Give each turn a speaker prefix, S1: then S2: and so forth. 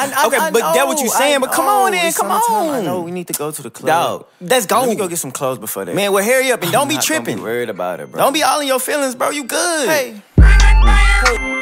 S1: Okay, but that's what you saying. But come on, then, come on.
S2: I know we need to go to the club.
S1: Dog, let's go.
S2: Let me go get some clothes before that.
S1: Man, well, hurry up and don't be tripping.
S2: Don't be worried about it, bro.
S1: Don't be all in your feelings, bro. You good.
S2: Hey.